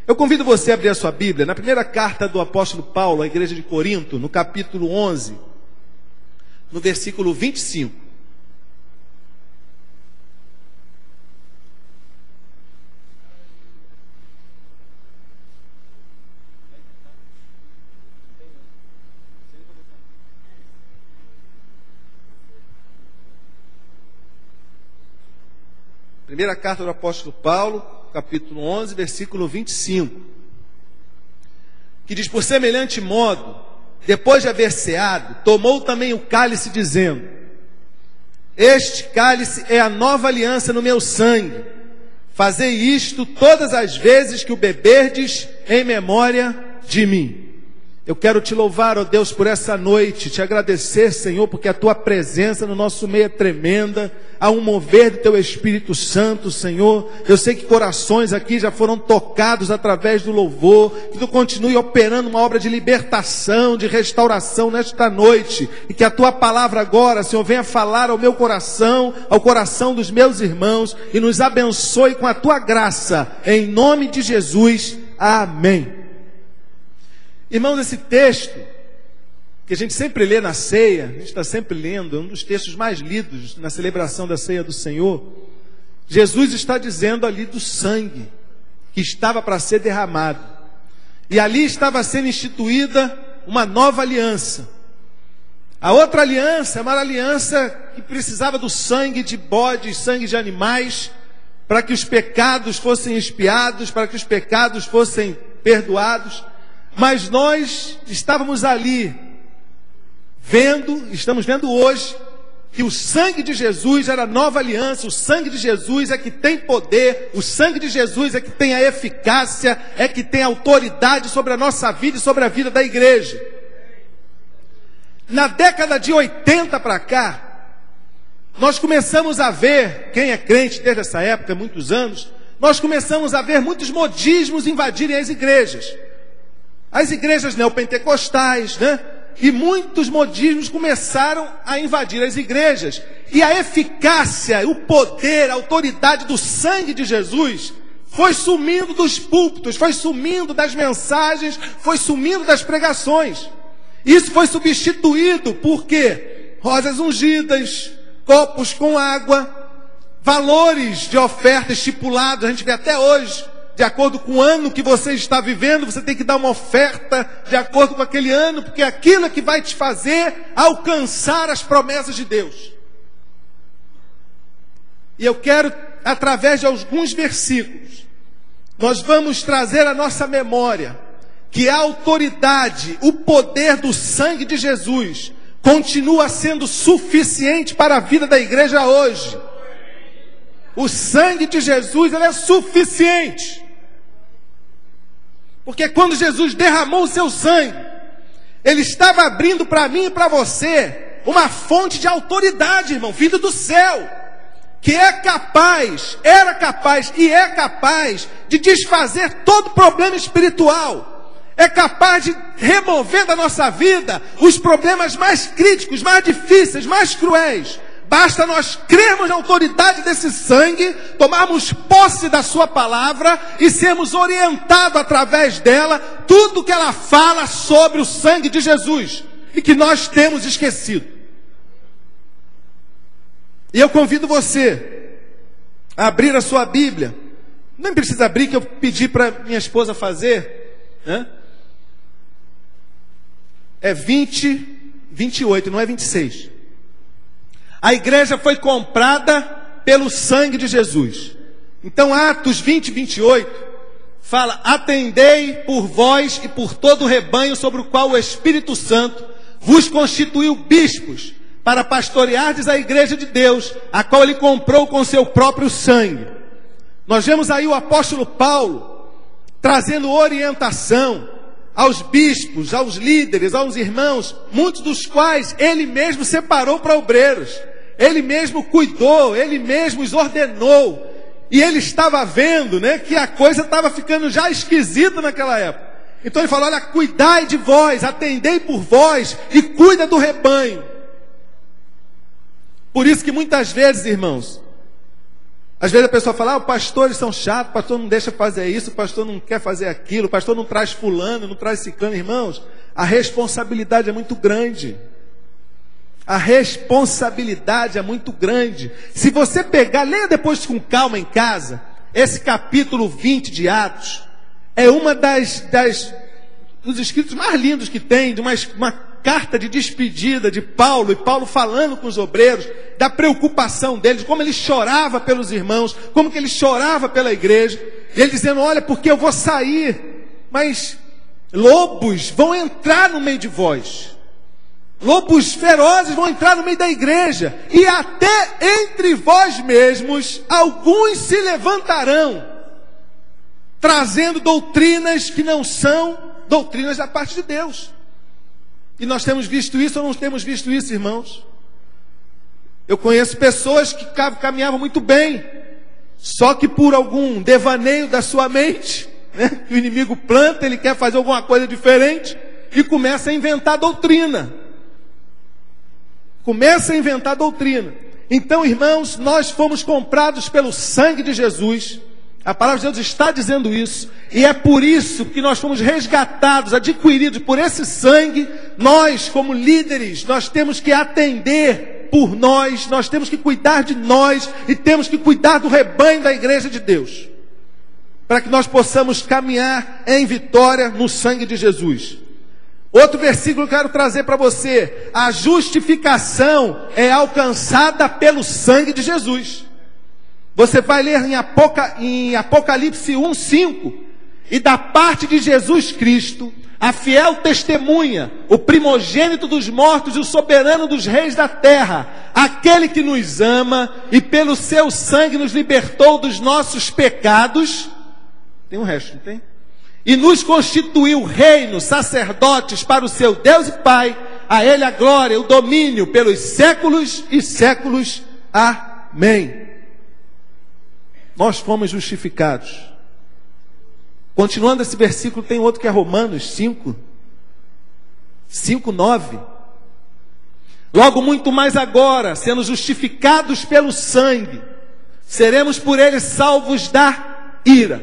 Eu convido você a abrir a sua Bíblia na primeira carta do apóstolo Paulo à igreja de Corinto, no capítulo 11, no versículo 25. Primeira carta do apóstolo Paulo, capítulo 11, versículo 25. Que diz: por semelhante modo, depois de haver ceado, tomou também o cálice, dizendo: este cálice é a nova aliança no meu sangue. Fazei isto todas as vezes que o beberdes em memória de mim. Eu quero te louvar, ó Deus, por essa noite, te agradecer, Senhor, porque a tua presença no nosso meio é tremenda. Há um mover do teu Espírito Santo, Senhor. Eu sei que corações aqui já foram tocados através do louvor. Que tu continue operando uma obra de libertação, de restauração nesta noite. E que a tua palavra agora, Senhor, venha falar ao meu coração, ao coração dos meus irmãos, e nos abençoe com a tua graça. Em nome de Jesus. Amém. Irmãos, esse texto que a gente sempre lê na ceia, a gente está sempre lendo, é um dos textos mais lidos na celebração da ceia do Senhor. Jesus está dizendo ali do sangue que estava para ser derramado. E ali estava sendo instituída uma nova aliança. A outra aliança é uma aliança que precisava do sangue de bodes, sangue de animais, para que os pecados fossem expiados, para que os pecados fossem perdoados. Mas nós estávamos ali estamos vendo hoje que o sangue de Jesus era a nova aliança. O sangue de Jesus é que tem poder, o sangue de Jesus é que tem a eficácia, é que tem autoridade sobre a nossa vida e sobre a vida da igreja. Na década de 80 para cá, nós começamos a ver, quem é crente desde essa época, muitos anos, nós começamos a ver muitos modismos invadirem as igrejas. As igrejas neopentecostais, né? E muitos modismos começaram a invadir as igrejas. E a eficácia, o poder, a autoridade do sangue de Jesus foi sumindo dos púlpitos, foi sumindo das mensagens, foi sumindo das pregações. Isso foi substituído por quê? Rosas ungidas, copos com água, valores de oferta estipulados, a gente vê até hoje. De acordo com o ano que você está vivendo, você tem que dar uma oferta de acordo com aquele ano, porque aquilo é que vai te fazer alcançar as promessas de Deus. E eu quero, através de alguns versículos, nós vamos trazer à nossa memória que a autoridade, o poder do sangue de Jesus continua sendo suficiente para a vida da igreja hoje. O sangue de Jesus, ele é suficiente. Porque quando Jesus derramou o seu sangue, ele estava abrindo para mim e para você uma fonte de autoridade, irmão, vindo do céu, que era capaz e é capaz de desfazer todo problema espiritual. É capaz de remover da nossa vida os problemas mais críticos, mais difíceis, mais cruéis. Basta nós crermos na autoridade desse sangue, tomarmos posse da sua palavra e sermos orientados através dela, tudo que ela fala sobre o sangue de Jesus, e que nós temos esquecido. E eu convido você a abrir a sua Bíblia. Nem precisa abrir, que eu pedi para minha esposa fazer, né? É 28, não é 26. A igreja foi comprada pelo sangue de Jesus. Então Atos 20, 28 fala: atendei por vós e por todo o rebanho sobre o qual o Espírito Santo vos constituiu bispos, para pastoreardes a igreja de Deus, a qual ele comprou com seu próprio sangue. Nós vemos aí o apóstolo Paulo trazendo orientação aos bispos, aos líderes, aos irmãos, muitos dos quais ele mesmo separou para obreiros. Ele mesmo cuidou, ele mesmo os ordenou. E ele estava vendo, né, que a coisa estava ficando já esquisita naquela época. Então ele falou: olha, cuidai de vós, atendei por vós e cuida do rebanho. Por isso que muitas vezes, irmãos, Às vezes a pessoa fala, os pastores são chatos, o pastor não deixa fazer isso, o pastor não quer fazer aquilo, o pastor não traz fulano, não traz ciclano. Irmãos, a responsabilidade é muito grande. A responsabilidade é muito grande. Se você pegar, leia depois com calma em casa, esse capítulo 20 de Atos, é uma dos escritos mais lindos que tem, de uma carta de despedida de Paulo, e Paulo falando com os obreiros, da preocupação deles, como ele chorava pelos irmãos, como que ele chorava pela igreja, e ele dizendo, olha, porque eu vou sair, mas lobos vão entrar no meio de vós, lobos ferozes vão entrar no meio da igreja, e até entre vós mesmos, alguns se levantarão, trazendo doutrinas que não são doutrinas da parte de Deus. E nós temos visto isso ou não temos visto isso, irmãos? Eu conheço pessoas que caminhavam muito bem, só que por algum devaneio da sua mente, né, que o inimigo planta, ele quer fazer alguma coisa diferente e começa a inventar doutrina. Começa a inventar doutrina. Então, irmãos, nós fomos comprados pelo sangue de Jesus. A palavra de Deus está dizendo isso, e é por isso que nós fomos resgatados, adquiridos por esse sangue. Nós, como líderes, nós temos que atender por nós temos que cuidar de nós, e temos que cuidar do rebanho da igreja de Deus, para que nós possamos caminhar em vitória no sangue de Jesus. Outro versículo que eu quero trazer para você: a justificação é alcançada pelo sangue de Jesus. Você vai ler em Apocalipse 1:5, e da parte de Jesus Cristo, a fiel testemunha, o primogênito dos mortos e o soberano dos reis da terra, aquele que nos ama e pelo seu sangue nos libertou dos nossos pecados. Tem um resto, não tem? E nos constituiu reino, sacerdotes para o seu Deus e Pai. A Ele a glória, o domínio pelos séculos e séculos. Amém. Nós fomos justificados. Continuando esse versículo, tem outro que é Romanos 5:9. Logo muito mais agora, sendo justificados pelo sangue, seremos por ele salvos da ira.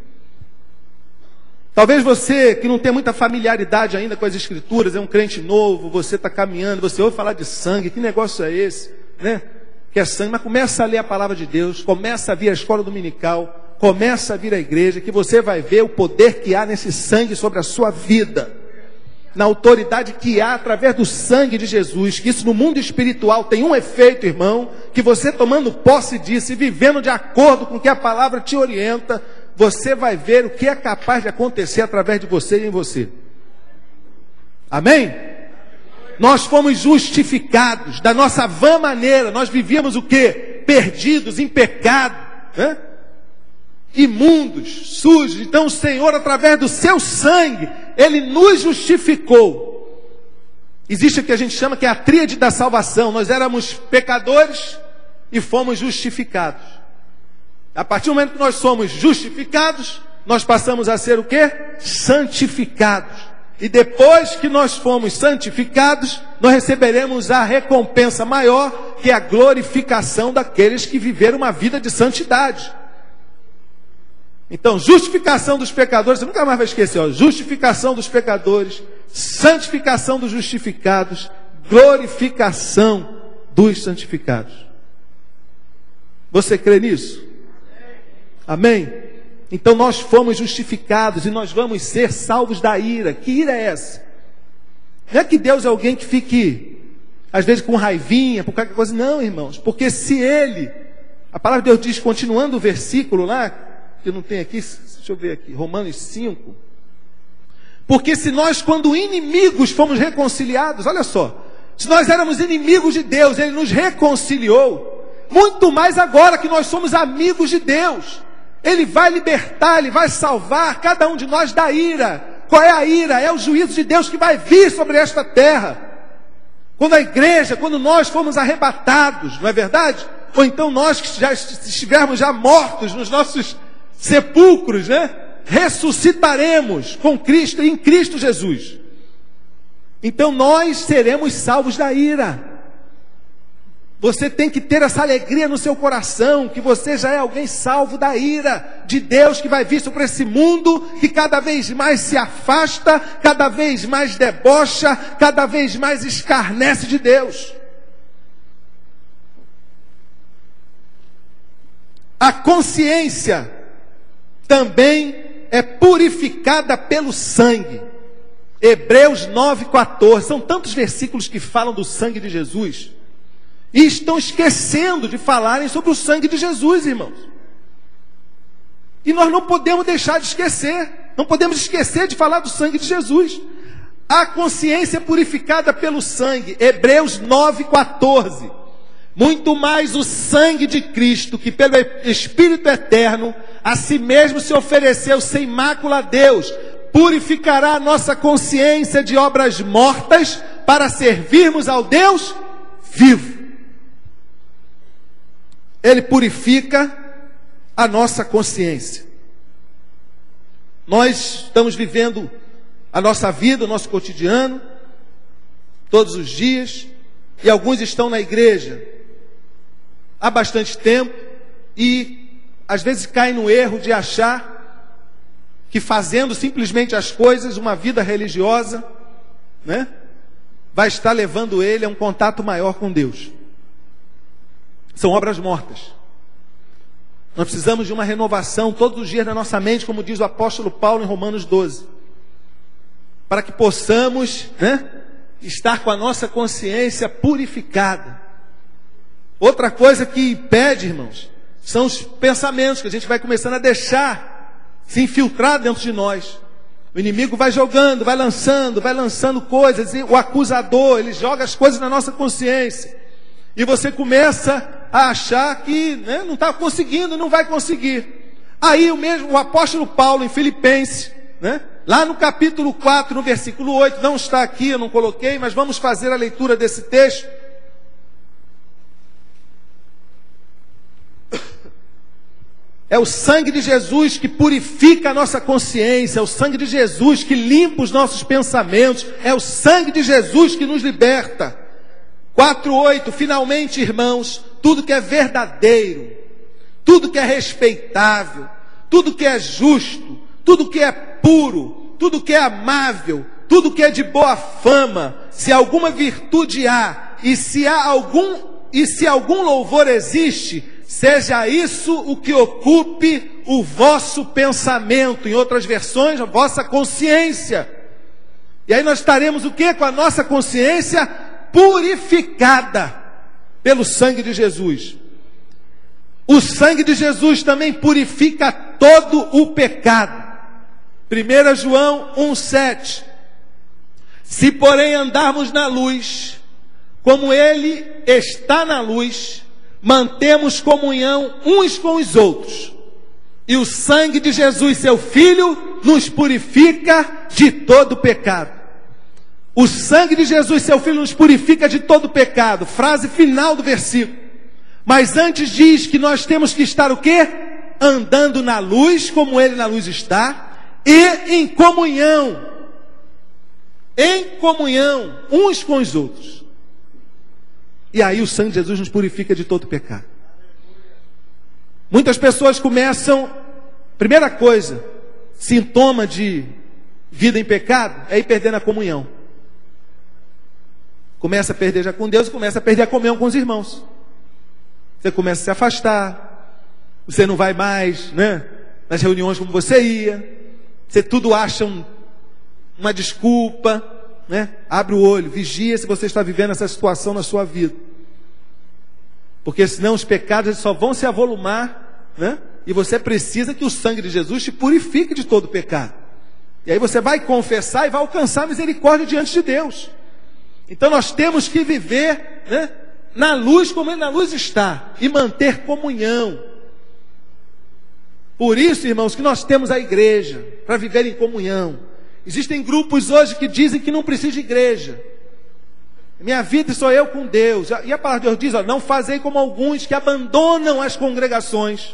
Talvez você que não tem muita familiaridade ainda com as escrituras, é um crente novo, você está caminhando, você ouve falar de sangue, que negócio é esse, né? Que é sangue, mas começa a ler a palavra de Deus, começa a vir a escola dominical, começa a vir à igreja, que você vai ver o poder que há nesse sangue sobre a sua vida, na autoridade que há através do sangue de Jesus, que isso no mundo espiritual tem um efeito, irmão, que você tomando posse disso e vivendo de acordo com o que a palavra te orienta, você vai ver o que é capaz de acontecer através de você e em você. Amém? Nós fomos justificados da nossa vã maneira. Nós vivíamos o quê? Perdidos, em pecado, né? Imundos, sujos. Então o Senhor, através do seu sangue, Ele nos justificou. Existe o que a gente chama que é a tríade da salvação. Nós éramos pecadores e fomos justificados. A partir do momento que nós somos justificados, nós passamos a ser o quê? Santificados. E depois que nós fomos santificados, nós receberemos a recompensa maior, que é a glorificação daqueles que viveram uma vida de santidade. Então, justificação dos pecadores, você nunca mais vai esquecer, ó, justificação dos pecadores, santificação dos justificados, glorificação dos santificados. Você crê nisso? Amém? Então nós fomos justificados e nós vamos ser salvos da ira. Que ira é essa? Não é que Deus é alguém que fique, às vezes, com raivinha, por qualquer coisa. Não, irmãos. Porque se Ele... A palavra de Deus diz, continuando o versículo lá, que eu não tenho aqui, deixa eu ver aqui, Romanos 5. Porque se nós, quando inimigos, fomos reconciliados, olha só, se nós éramos inimigos de Deus, Ele nos reconciliou, muito mais agora que nós somos amigos de Deus. Ele vai libertar, Ele vai salvar cada um de nós da ira. Qual é a ira? É o juízo de Deus que vai vir sobre esta terra. Quando a igreja, quando nós fomos arrebatados, não é verdade? Ou então nós que já estivermos já mortos nos nossos sepulcros, né? Ressuscitaremos com Cristo, em Cristo Jesus. Então nós seremos salvos da ira. Você tem que ter essa alegria no seu coração, que você já é alguém salvo da ira de Deus, que vai vir sobre esse mundo, que cada vez mais se afasta, cada vez mais debocha, cada vez mais escarnece de Deus. A consciência também é purificada pelo sangue. Hebreus 9,14. São tantos versículos que falam do sangue de Jesus. E estão esquecendo de falarem sobre o sangue de Jesus, irmãos. E nós não podemos deixar de esquecer. Não podemos esquecer de falar do sangue de Jesus. A consciência é purificada pelo sangue. Hebreus 9,14. Muito mais o sangue de Cristo, que pelo Espírito eterno, a si mesmo se ofereceu sem mácula a Deus, purificará a nossa consciência de obras mortas para servirmos ao Deus vivo. Ele purifica a nossa consciência. Nós estamos vivendo a nossa vida, o nosso cotidiano, todos os dias, e alguns estão na igreja há bastante tempo, e às vezes caem no erro de achar que fazendo simplesmente as coisas, uma vida religiosa, né, vai estar levando ele a um contato maior com Deus. São obras mortas. Nós precisamos de uma renovação todos os dias na nossa mente, como diz o apóstolo Paulo em Romanos 12. Para que possamos, né, estar com a nossa consciência purificada. Outra coisa que impede, irmãos, são os pensamentos que a gente vai começando a deixar se infiltrar dentro de nós. O inimigo vai jogando, vai lançando coisas, e o acusador, ele joga as coisas na nossa consciência. E você começa a achar que, né, não está conseguindo, não vai conseguir. Aí o apóstolo Paulo em Filipenses, né, lá no capítulo 4, no versículo 8, não está aqui, eu não coloquei, mas vamos fazer a leitura desse texto. É o sangue de Jesus que purifica a nossa consciência, é o sangue de Jesus que limpa os nossos pensamentos, é o sangue de Jesus que nos liberta. 4:8, finalmente, irmãos, tudo que é verdadeiro, tudo que é respeitável, tudo que é justo, tudo que é puro, tudo que é amável, tudo que é de boa fama, se alguma virtude há, e se algum louvor existe, seja isso o que ocupe o vosso pensamento, em outras versões, a vossa consciência. E aí nós estaremos o quê? Com a nossa consciência purificada pelo sangue de Jesus. O sangue de Jesus também purifica todo o pecado. 1 João 1,7. Se porém andarmos na luz, como Ele está na luz, mantemos comunhão uns com os outros. E o sangue de Jesus, seu Filho, nos purifica de todo pecado. O sangue de Jesus, seu Filho, nos purifica de todo pecado. Frase final do versículo. Mas antes diz que nós temos que estar o quê? Andando na luz, como Ele na luz está, e em comunhão. Em comunhão, uns com os outros. E aí o sangue de Jesus nos purifica de todo pecado. Muitas pessoas começam, primeira coisa, sintoma de vida em pecado, é ir perdendo a comunhão. Começa a perder já com Deus e começa a perder a comunhão com os irmãos. Você começa a se afastar, você não vai mais, né, nas reuniões como você ia, você tudo acha uma desculpa, né? Abre o olho, vigia se você está vivendo essa situação na sua vida. Porque senão os pecados só vão se avolumar, né? E você precisa que o sangue de Jesus te purifique de todo pecado. E aí você vai confessar e vai alcançar misericórdia diante de Deus. Então nós temos que viver, né, na luz como Ele na luz está, e manter comunhão. Por isso, irmãos, que nós temos a igreja, para viver em comunhão. Existem grupos hoje que dizem que não precisa de igreja. Minha vida sou eu com Deus. E a palavra de Deus diz, ó, não fazei como alguns que abandonam as congregações.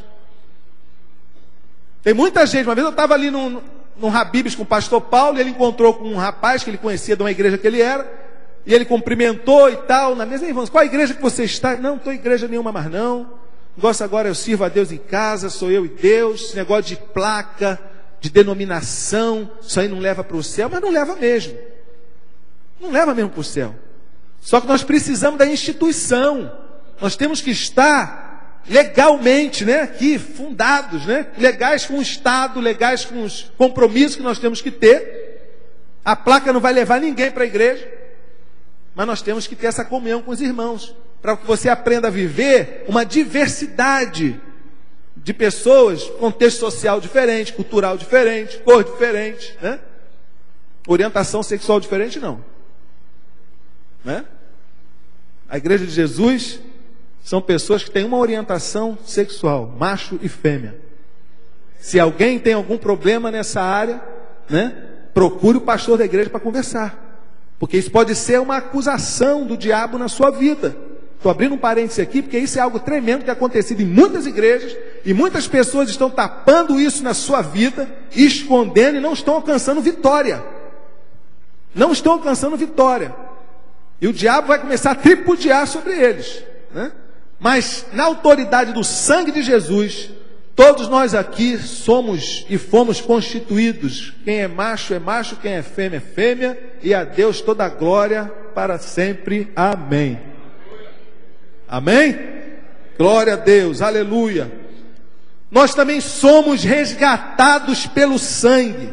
Tem muita gente. Uma vez eu estava ali num Habib's com o pastor Paulo, e ele encontrou com um rapaz que ele conhecia de uma igreja que ele era, E ele cumprimentou e tal, na mesa. Irmãos, qual a igreja que você está? Não estou em igreja nenhuma mais não. Gosto agora, eu sirvo a Deus em casa, sou eu e Deus. Esse negócio de placa, de denominação, isso aí não leva para o céu, mas não leva mesmo. Não leva mesmo para o céu. Só que nós precisamos da instituição. Nós temos que estar legalmente, né, aqui, fundados, né, legais com o Estado, legais com os compromissos que nós temos que ter. A placa não vai levar ninguém para a igreja. Mas nós temos que ter essa comunhão com os irmãos, para que você aprenda a viver uma diversidade de pessoas, contexto social diferente, cultural diferente, cor diferente, né? Orientação sexual diferente, não. Né? A igreja de Jesus são pessoas que têm uma orientação sexual, macho e fêmea. Se alguém tem algum problema nessa área, né, procure o pastor da igreja para conversar. Porque isso pode ser uma acusação do diabo na sua vida. Estou abrindo um parênteses aqui, porque isso é algo tremendo que tem acontecido em muitas igrejas, e muitas pessoas estão tapando isso na sua vida, escondendo, e não estão alcançando vitória. Não estão alcançando vitória. E o diabo vai começar a tripudiar sobre eles, né? Mas na autoridade do sangue de Jesus, todos nós aqui somos e fomos constituídos. Quem é macho, quem é fêmea, e a Deus toda a glória para sempre. Amém. Amém? Glória a Deus, aleluia. Nós também somos resgatados pelo sangue.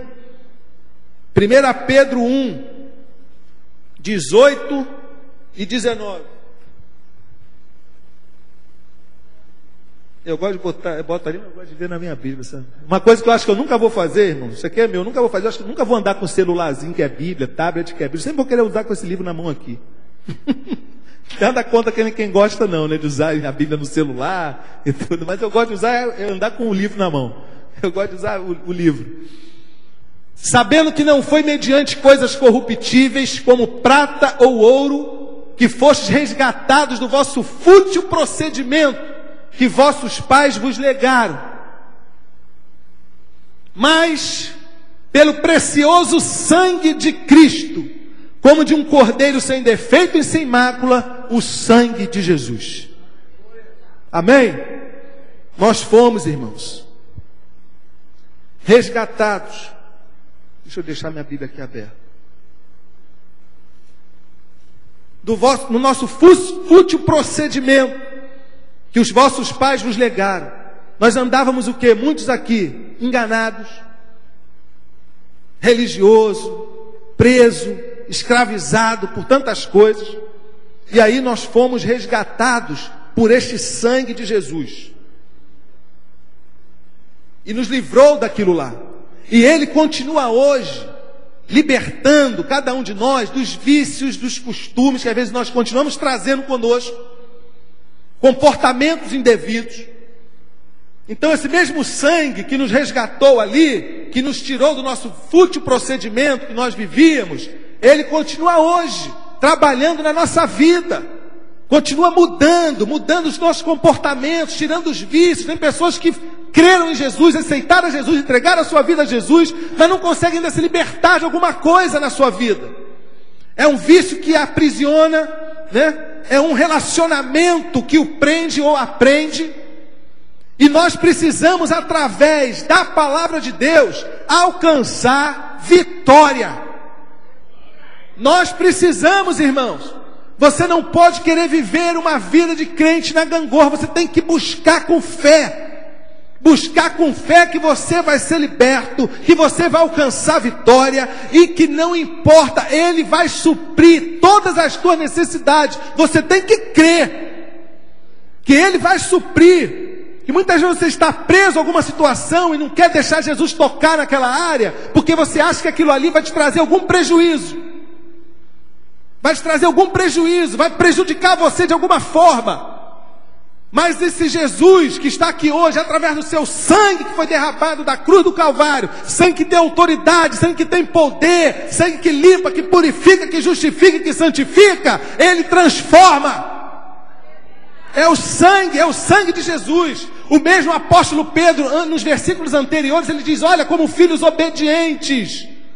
1 Pedro 1, 18 e 19. Eu gosto de boto ali, mas eu gosto de ver na minha Bíblia, sabe? Uma coisa que eu acho que eu nunca vou fazer, irmão, isso aqui é meu, eu nunca vou fazer, eu acho que eu nunca vou andar com o celularzinho que é Bíblia, tablet que é Bíblia, eu sempre vou querer usar com esse livro na mão aqui. Nada conta quem gosta não, né, de usar a Bíblia no celular e tudo, mas eu gosto de usar, andar com o livro na mão. Eu gosto de usar o livro. Sabendo que não foi mediante coisas corruptíveis, como prata ou ouro, que fostes resgatados do vosso fútil procedimento, que vossos pais vos legaram, mas pelo precioso sangue de Cristo, como de um cordeiro sem defeito e sem mácula, o sangue de Jesus. Amém? Nós fomos, irmãos, resgatados. Deixa eu deixar minha Bíblia aqui aberta. No nosso fútil procedimento, que os vossos pais nos legaram. Nós andávamos o quê? Muitos aqui, enganados, religioso, preso, escravizado por tantas coisas. E aí nós fomos resgatados por este sangue de Jesus. E nos livrou daquilo lá. E Ele continua hoje, libertando cada um de nós dos vícios, dos costumes, que às vezes nós continuamos trazendo conosco. Comportamentos indevidos. Então esse mesmo sangue que nos resgatou ali, que nos tirou do nosso fútil procedimento que nós vivíamos, ele continua hoje, trabalhando na nossa vida, continua mudando os nossos comportamentos, tirando os vícios. Tem pessoas que creram em Jesus, aceitaram Jesus, entregaram a sua vida a Jesus, mas não conseguem ainda se libertar de alguma coisa na sua vida. É um vício que aprisiona, né? É um relacionamento que o prende ou a prende. E nós precisamos, através da palavra de Deus, alcançar vitória. Nós precisamos, irmãos. Você não pode querer viver uma vida de crente na gangorra. Você tem que buscar com fé. Buscar com fé que você vai ser liberto, que você vai alcançar vitória, e que não importa, Ele vai suprir todas as tuas necessidades. Você tem que crer que Ele vai suprir. Que muitas vezes você está preso a alguma situação e não quer deixar Jesus tocar naquela área, porque você acha que aquilo ali vai te trazer algum prejuízo. Vai te trazer algum prejuízo, vai prejudicar você de alguma forma. Mas esse Jesus que está aqui hoje, através do seu sangue que foi derramado da cruz do Calvário, sangue que tem autoridade, sangue que tem poder, sangue que limpa, que purifica, que justifica, que santifica, Ele transforma. É o sangue de Jesus. O mesmo apóstolo Pedro, nos versículos anteriores, ele diz: olha, como filhos obedientes,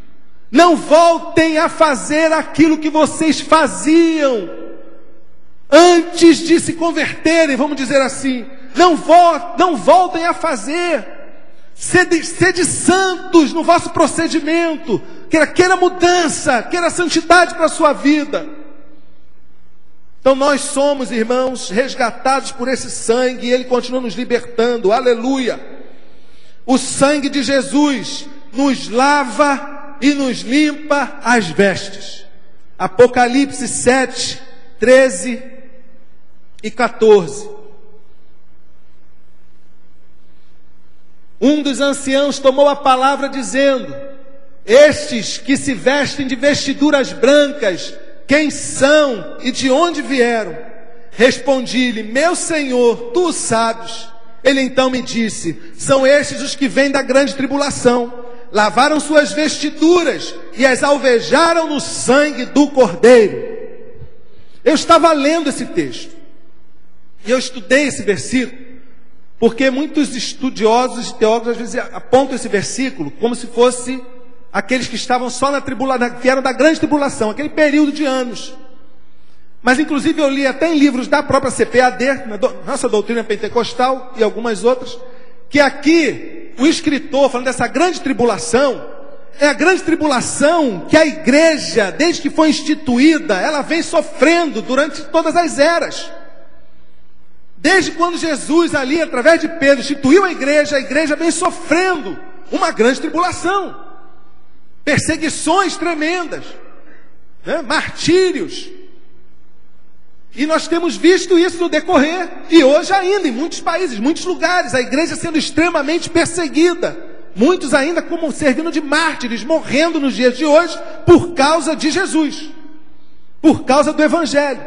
Não voltem a fazer aquilo que vocês faziam antes de se converterem, vamos dizer assim. Não voltem a fazer. Sede santos no vosso procedimento. Queira mudança, queira santidade para a sua vida. Então nós somos, irmãos, resgatados por esse sangue, e Ele continua nos libertando, aleluia. O sangue de Jesus nos lava e nos limpa as vestes. Apocalipse 7, 13 e 14. Um dos anciãos tomou a palavra dizendo: estes que se vestem de vestiduras brancas, quem são e de onde vieram? Respondi-lhe: meu Senhor, tu o sabes. Ele então me disse: são estes os que vêm da grande tribulação. Lavaram suas vestiduras e as alvejaram no sangue do Cordeiro. Eu estava lendo esse texto e eu estudei esse versículo, porque muitos estudiosos e teólogos às vezes apontam esse versículo como se fosse aqueles que estavam só na tribulação, que eram da grande tribulação, aquele período de anos. Mas inclusive eu li até em livros da própria CPAD, nossa doutrina pentecostal e algumas outras, que aqui o escritor falando dessa grande tribulação, é a grande tribulação que a igreja, desde que foi instituída, ela vem sofrendo durante todas as eras. Desde quando Jesus ali, através de Pedro, instituiu a igreja vem sofrendo uma grande tribulação. Perseguições tremendas, né? Martírios. E nós temos visto isso no decorrer, e hoje ainda, em muitos países, muitos lugares, a igreja sendo extremamente perseguida. Muitos ainda como servindo de mártires, morrendo nos dias de hoje, por causa de Jesus, por causa do Evangelho.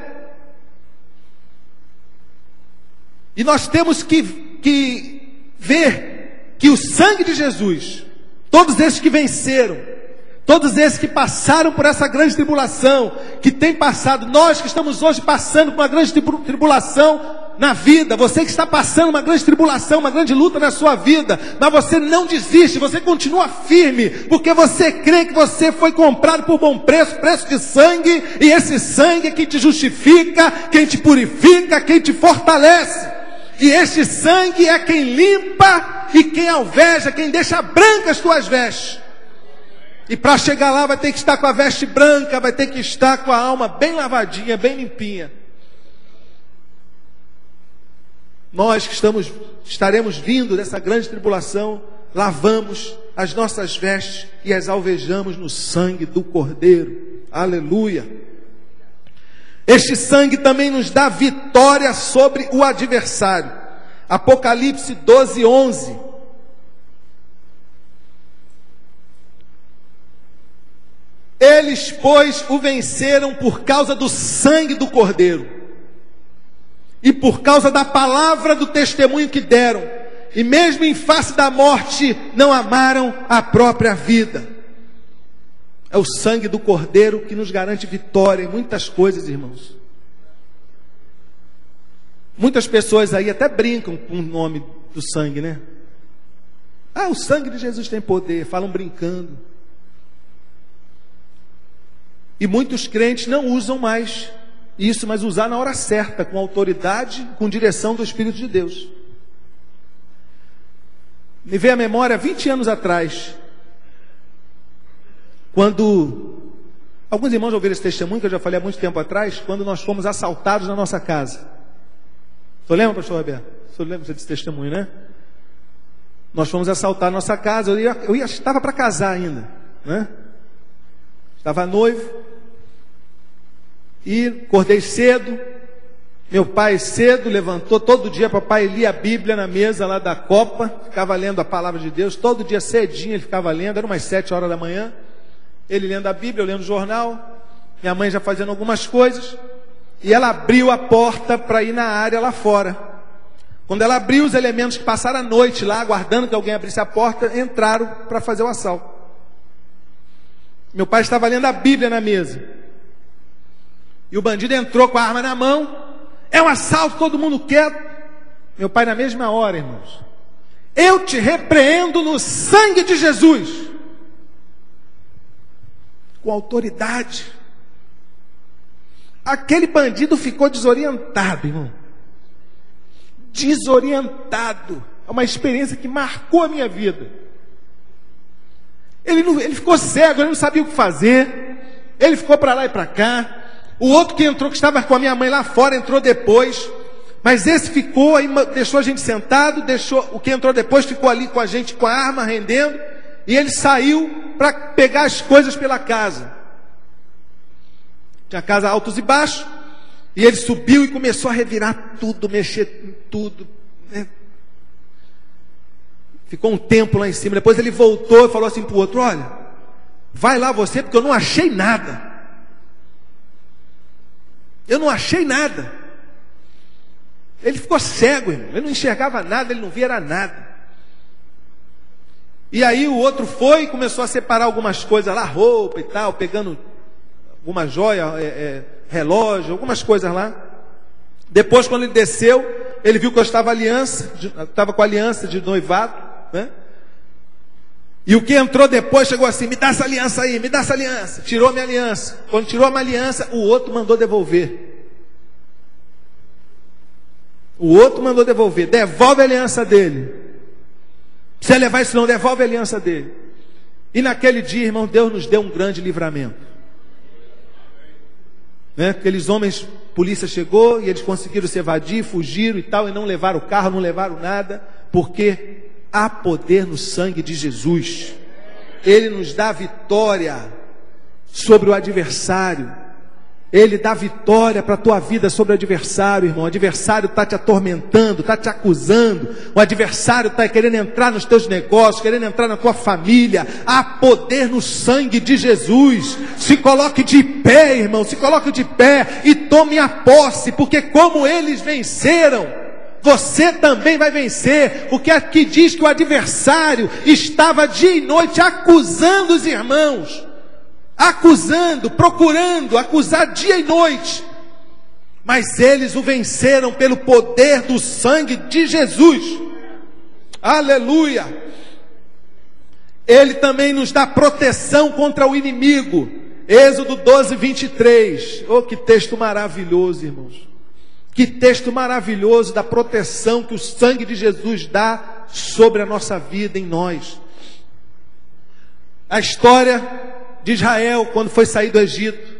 E nós temos que ver que o sangue de Jesus, todos esses que venceram, todos esses que passaram por essa grande tribulação, que tem passado, nós que estamos hoje passando por uma grande tribulação na vida, você que está passando uma grande tribulação, uma grande luta na sua vida, mas você não desiste, você continua firme, porque você crê que você foi comprado por bom preço, preço de sangue, e esse sangue é quem te justifica, quem te purifica, quem te fortalece. E este sangue é quem limpa e quem alveja, quem deixa brancas as tuas vestes. E para chegar lá vai ter que estar com a veste branca, vai ter que estar com a alma bem lavadinha, bem limpinha. Nós que estaremos vindo dessa grande tribulação, lavamos as nossas vestes e as alvejamos no sangue do Cordeiro. Aleluia! Este sangue também nos dá vitória sobre o adversário. Apocalipse 12, 11. Eles, pois, o venceram por causa do sangue do Cordeiro e por causa da palavra do testemunho que deram, e mesmo em face da morte não amaram a própria vida. É o sangue do Cordeiro que nos garante vitória em muitas coisas, irmãos. Muitas pessoas aí até brincam com o nome do sangue, né? Ah, o sangue de Jesus tem poder, falam brincando. E muitos crentes não usam mais isso, mas usar na hora certa, com autoridade, com direção do Espírito de Deus. Me veio à memória 20 anos atrás, quando alguns irmãos ouviram esse testemunho, que eu já falei há muito tempo atrás, quando nós fomos assaltados na nossa casa. O senhor lembra, pastor Roberto? O senhor lembra desse testemunho, né? Nós fomos assaltar a nossa casa, estava para casar ainda, né? Estava noivo, e acordei cedo, meu pai cedo levantou, todo dia papai lia a Bíblia na mesa lá da copa, ficava lendo a palavra de Deus, todo dia cedinho ele ficava lendo, era umas 7 horas da manhã, ele lendo a Bíblia, eu lendo o jornal, minha mãe já fazendo algumas coisas, e ela abriu a porta para ir na área lá fora. Quando ela abriu, os elementos que passaram a noite lá, aguardando que alguém abrisse a porta, entraram para fazer o assalto. Meu pai estava lendo a Bíblia na mesa, e o bandido entrou com a arma na mão. É um assalto, todo mundo quieto. Meu pai na mesma hora, irmãos: eu te repreendo no sangue de Jesus. com autoridade. Aquele bandido ficou desorientado, irmão. Desorientado. É uma experiência que marcou a minha vida. Ele ficou cego, ele não sabia o que fazer. Ele ficou para lá e para cá. O outro que entrou, que estava com a minha mãe lá fora, entrou depois. Mas esse ficou, aí deixou a gente sentado, o que entrou depois ficou ali com a gente com a arma rendendo, e ele saiu para pegar as coisas pela casa. Tinha casa altos e baixos, e ele subiu e começou a revirar tudo, mexer em tudo, né? Ficou um tempo lá em cima. Depois ele voltou e falou assim para o outro: olha, vai lá você, porque eu não achei nada. Eu não achei nada. Ele ficou cego, irmão. Ele não enxergava nada, ele não via nada. E aí o outro foi e começou a separar algumas coisas lá, roupa e tal, pegando alguma joia, relógio, algumas coisas lá. Depois, quando ele desceu, ele viu que eu estava com aliança de noivado, né? E o que entrou depois chegou assim: me dá essa aliança aí, me dá essa aliança. Tirou a minha aliança. Quando tirou a minha aliança, o outro mandou devolver. O outro mandou devolver. Devolve a aliança dele. Você levar isso não, devolve a aliança dele. E naquele dia, irmão, Deus nos deu um grande livramento, né? Aqueles homens, polícia chegou e eles conseguiram se evadir, fugiram e tal, e não levaram o carro, não levaram nada, porque há poder no sangue de Jesus. Ele nos dá vitória sobre o adversário. Ele dá vitória para a tua vida sobre o adversário, irmão. O adversário está te atormentando, está te acusando. O adversário está querendo entrar nos teus negócios, querendo entrar na tua família. Há poder no sangue de Jesus. Se coloque de pé, irmão, se coloque de pé e tome a posse, porque como eles venceram, você também vai vencer. Porque aqui diz que o adversário estava dia e noite acusando os irmãos. Acusando, procurando acusar dia e noite. Mas eles o venceram pelo poder do sangue de Jesus. Aleluia. Ele também nos dá proteção contra o inimigo. Êxodo 12, 23. Oh, que texto maravilhoso, irmãos. Que texto maravilhoso da proteção que o sangue de Jesus dá sobre a nossa vida, em nós. A história de Israel, quando foi sair do Egito.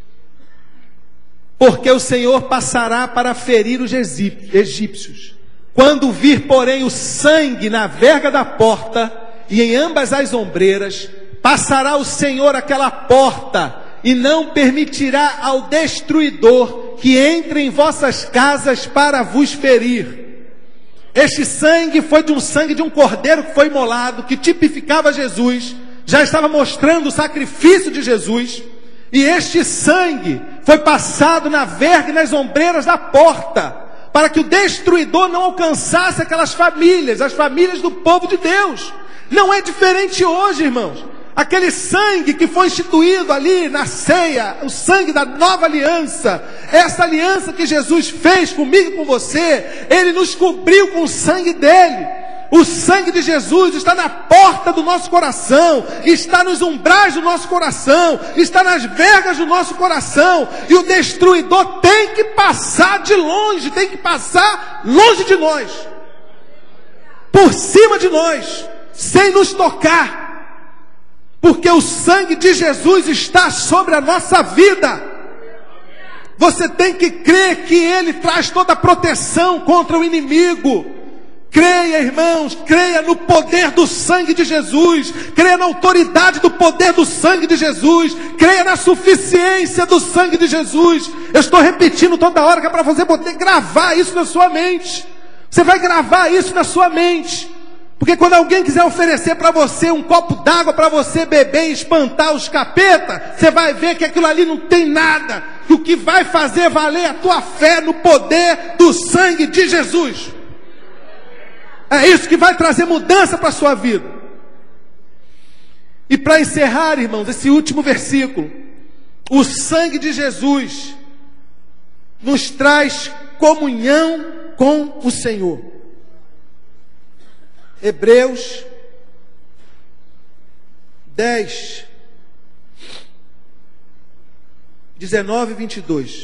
Porque o Senhor passará para ferir os egípcios. Quando vir, porém, o sangue na verga da porta e em ambas as ombreiras, passará o Senhor aquela porta e não permitirá ao destruidor que entre em vossas casas para vos ferir. Este sangue foi de um sangue de um cordeiro que foi imolado, que tipificava Jesus. Já estava mostrando o sacrifício de Jesus. E este sangue foi passado na verga e nas ombreiras da porta, para que o destruidor não alcançasse aquelas famílias, as famílias do povo de Deus. Não é diferente hoje, irmãos. Aquele sangue que foi instituído ali na ceia, o sangue da nova aliança, essa aliança que Jesus fez comigo e com você, Ele nos cobriu com o sangue dEle. O sangue de Jesus está na porta do nosso coração, está nos umbrais do nosso coração, está nas vergas do nosso coração, e o destruidor tem que passar de longe, tem que passar longe de nós, por cima de nós, sem nos tocar, porque o sangue de Jesus está sobre a nossa vida. Você tem que crer que Ele traz toda a proteção contra o inimigo. Creia, irmãos, creia no poder do sangue de Jesus, creia na autoridade do poder do sangue de Jesus, creia na suficiência do sangue de Jesus. Eu estou repetindo toda hora que é para você poder gravar isso na sua mente. Você vai gravar isso na sua mente, porque quando alguém quiser oferecer para você um copo d'água para você beber e espantar os capetas, você vai ver que aquilo ali não tem nada, que o que vai fazer valer a tua fé no poder do sangue de Jesus. É isso que vai trazer mudança para a sua vida. E para encerrar, irmãos, esse último versículo, o sangue de Jesus nos traz comunhão com o Senhor. Hebreus 10, 19 e 22.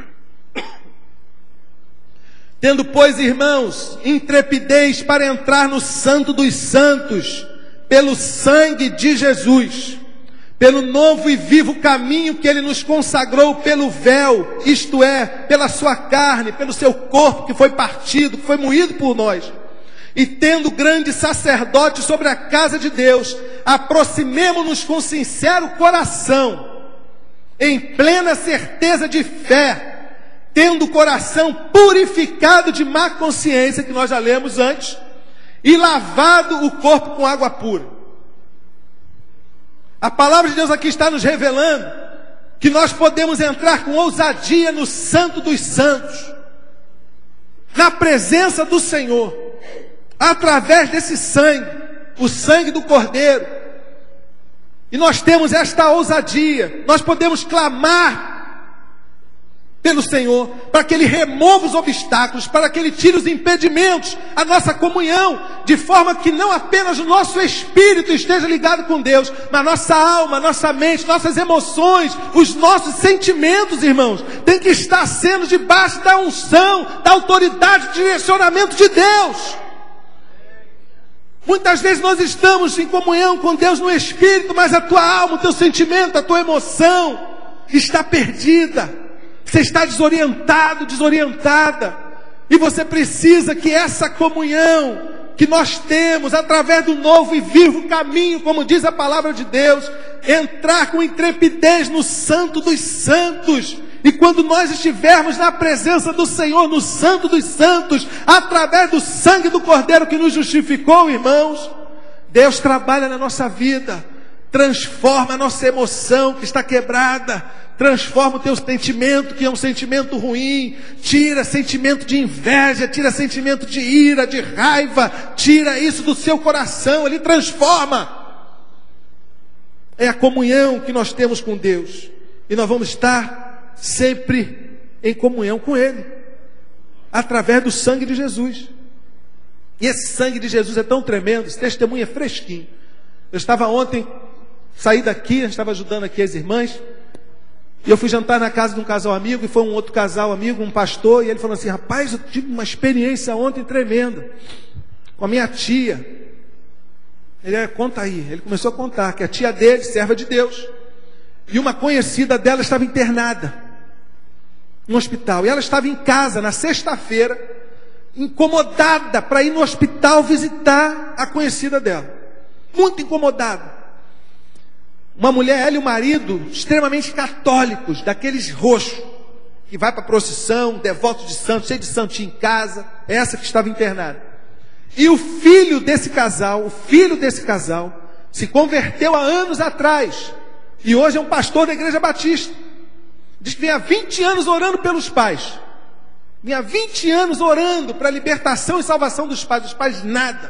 Tendo, pois, irmãos, intrepidez para entrar no Santo dos Santos, pelo sangue de Jesus, pelo novo e vivo caminho que Ele nos consagrou pelo véu, isto é, pela sua carne, pelo seu corpo que foi partido, que foi moído por nós. E tendo grande sacerdote sobre a casa de Deus, aproximemo-nos com sincero coração, em plena certeza de fé, tendo o coração purificado de má consciência, que nós já lemos antes, e lavado o corpo com água pura. A palavra de Deus aqui está nos revelando que nós podemos entrar com ousadia no Santo dos Santos, na presença do Senhor, através desse sangue, o sangue do Cordeiro. E nós temos esta ousadia, nós podemos clamar pelo Senhor, para que Ele remova os obstáculos, para que Ele tire os impedimentos, a nossa comunhão, de forma que não apenas o nosso espírito esteja ligado com Deus, mas nossa alma, nossa mente, nossas emoções, os nossos sentimentos, irmãos, tem que estar sendo debaixo da unção, da autoridade, do direcionamento de Deus. Muitas vezes nós estamos em comunhão com Deus no espírito, mas a tua alma, o teu sentimento, a tua emoção está perdida. Você está desorientado, desorientada, e você precisa que essa comunhão que nós temos, através do novo e vivo caminho, como diz a palavra de Deus, entrar com intrepidez no Santo dos Santos. E quando nós estivermos na presença do Senhor, no Santo dos Santos, através do sangue do Cordeiro que nos justificou, irmãos, Deus trabalha na nossa vida, transforma a nossa emoção que está quebrada, transforma o teu sentimento, que é um sentimento ruim, tira sentimento de inveja, tira sentimento de ira, de raiva, tira isso do seu coração, Ele transforma. É a comunhão que nós temos com Deus, e nós vamos estar sempre em comunhão com Ele, através do sangue de Jesus. E esse sangue de Jesus é tão tremendo, esse testemunho é fresquinho. Eu estava ontem, saí daqui, estava ajudando aqui as irmãs, e eu fui jantar na casa de um casal amigo, e foi um outro casal amigo, um pastor, e ele falou assim: rapaz, eu tive uma experiência ontem tremenda, com a minha tia. Conta aí. Ele começou a contar que a tia dele, serva de Deus, e uma conhecida dela estava internada no hospital, e ela estava em casa na sexta-feira, incomodada para ir no hospital visitar a conhecida dela, muito incomodada. Uma mulher, ela e o marido, extremamente católicos, daqueles roxos, que vai para a procissão, devoto de santo, cheio de santinho em casa, essa que estava internada. E o filho desse casal, se converteu há anos atrás, e hoje é um pastor da Igreja Batista. Diz que vem há 20 anos orando pelos pais. Vem há 20 anos orando para a libertação e salvação dos pais nada.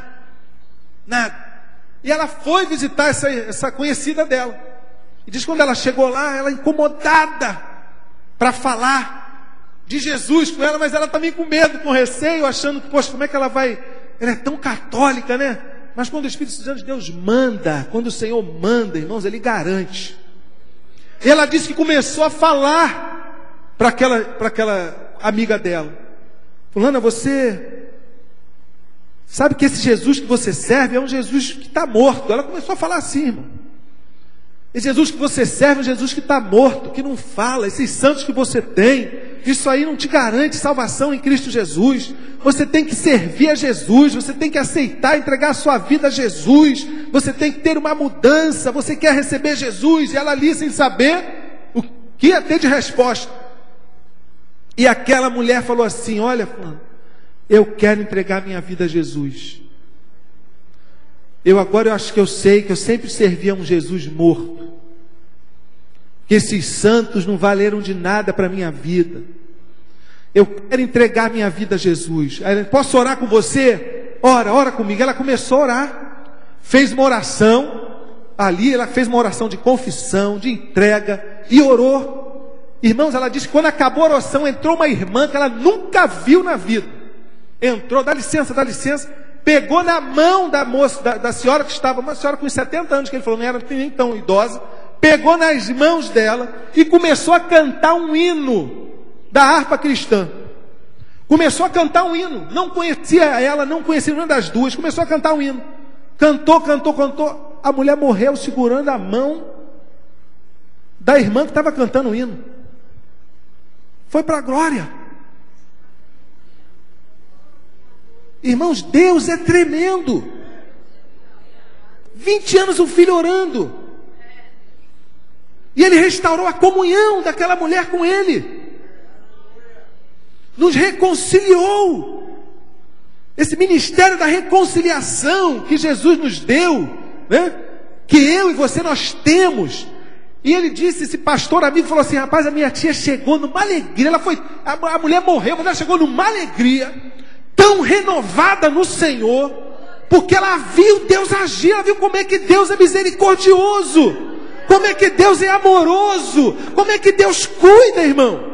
E ela foi visitar essa conhecida dela. E diz que quando ela chegou lá, ela incomodada para falar de Jesus com ela, mas ela também com medo, com receio, achando que, poxa, como é que ela vai... Ela é tão católica, né? Mas quando o Espírito Santo de Deus manda, quando o Senhor manda, irmãos, Ele garante. E ela disse que começou a falar para aquela amiga dela: fulana, você... sabe que esse Jesus que você serve é um Jesus que está morto. Ela começou a falar assim, irmão. Esse Jesus que você serve é um Jesus que está morto, que não fala. Esses santos que você tem, isso aí não te garante salvação em Cristo Jesus. Você tem que servir a Jesus, você tem que aceitar, entregar a sua vida a Jesus. Você tem que ter uma mudança, você quer receber Jesus. E ela ali sem saber o que ia ter de resposta. E aquela mulher falou assim: olha, fulano, eu quero entregar minha vida a Jesus. Agora eu acho que eu sei que eu sempre servi a um Jesus morto, que esses santos não valeram de nada para a minha vida. Eu quero entregar minha vida a Jesus. Posso orar com você? Ora comigo. Ela começou a orar, fez uma oração ali, ela fez uma oração de confissão, de entrega, e orou. Irmãos, ela disse que quando acabou a oração, entrou uma irmã que ela nunca viu na vida. Entrou, dá licença, pegou na mão da moça, da senhora que estava, uma senhora com 70 anos, que ele falou, não era nem tão idosa, pegou nas mãos dela e começou a cantar um hino da harpa cristã. Começou a cantar um hino. Não conhecia ela, não conhecia nenhuma das duas. Começou a cantar um hino. Cantou, cantou, cantou. A mulher morreu segurando a mão da irmã que estava cantando o hino. Foi para a glória. Irmãos, Deus é tremendo. 20 anos o filho orando. E ele restaurou a comunhão daquela mulher com ele. Nos reconciliou. Esse ministério da reconciliação que Jesus nos deu, né? Que eu e você nós temos. E ele disse, esse pastor amigo falou assim: rapaz, a minha tia chegou numa alegria. A mulher morreu, mas ela chegou numa alegria tão renovada no Senhor, porque ela viu Deus agir, ela viu como é que Deus é misericordioso, como é que Deus é amoroso, como é que Deus cuida, irmão.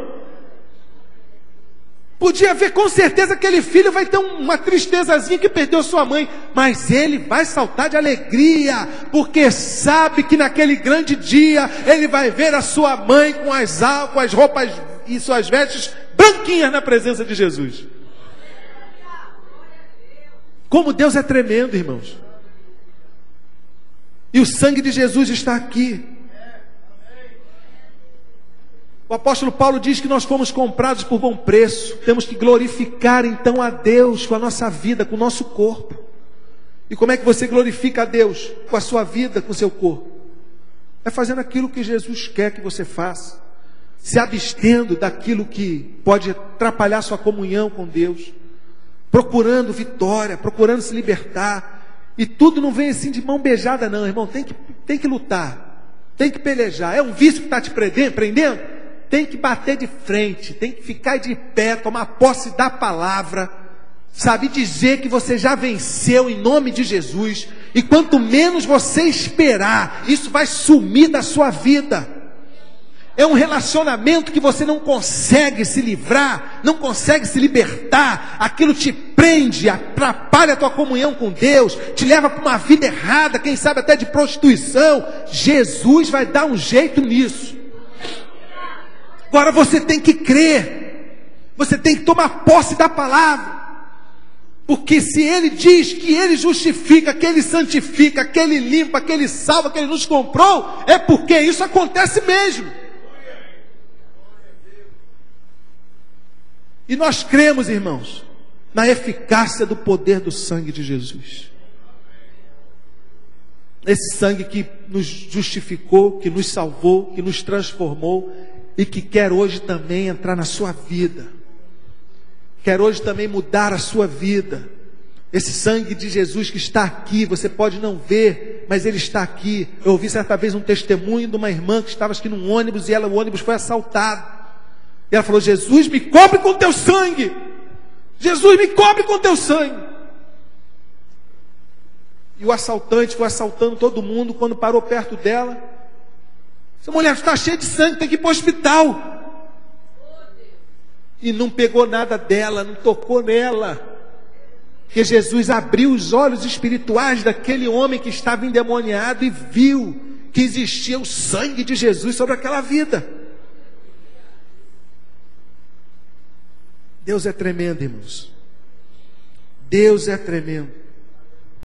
Podia ver com certeza que aquele filho vai ter uma tristezazinha que perdeu sua mãe, mas ele vai saltar de alegria, porque sabe que naquele grande dia ele vai ver a sua mãe com as roupas e suas vestes branquinhas na presença de Jesus. Como Deus é tremendo, irmãos. E o sangue de Jesus está aqui. O apóstolo Paulo diz que nós fomos comprados por bom preço. Temos que glorificar então a Deus com a nossa vida, com o nosso corpo. E como é que você glorifica a Deus? Com a sua vida, com o seu corpo. É fazendo aquilo que Jesus quer que você faça. Se abstendo daquilo que pode atrapalhar sua comunhão com Deus. Procurando vitória, procurando se libertar. E tudo não vem assim de mão beijada não, irmão. Tem que lutar. Tem que pelejar. É um vício que está te prendendo? Tem que bater de frente, tem que ficar de pé, tomar posse da palavra, sabe, dizer que você já venceu em nome de Jesus, e quanto menos você esperar, isso vai sumir da sua vida. É um relacionamento que você não consegue se livrar, não consegue se libertar, aquilo te prende, atrapalha a tua comunhão com Deus, te leva para uma vida errada, quem sabe até de prostituição. Jesus vai dar um jeito nisso. Agora você tem que crer, você tem que tomar posse da palavra, porque se Ele diz que Ele justifica, que Ele santifica, que Ele limpa, que Ele salva, que Ele nos comprou, é porque isso acontece mesmo. E nós cremos, irmãos, na eficácia do poder do sangue de Jesus. Esse sangue que nos justificou, que nos salvou, que nos transformou, e que quer hoje também entrar na sua vida, quer hoje também mudar a sua vida. Esse sangue de Jesus que está aqui, você pode não ver, mas ele está aqui. Eu ouvi certa vez um testemunho de uma irmã que estava aqui num ônibus, e o ônibus foi assaltado, e ela falou: Jesus, me cobre com teu sangue, Jesus, me cobre com teu sangue. E o assaltante foi assaltando todo mundo. Quando parou perto dela: essa mulher está cheia de sangue, tem que ir para o hospital. E não pegou nada dela, não tocou nela. Porque Jesus abriu os olhos espirituais daquele homem que estava endemoniado e viu que existia o sangue de Jesus sobre aquela vida. Deus é tremendo, irmãos. Deus é tremendo.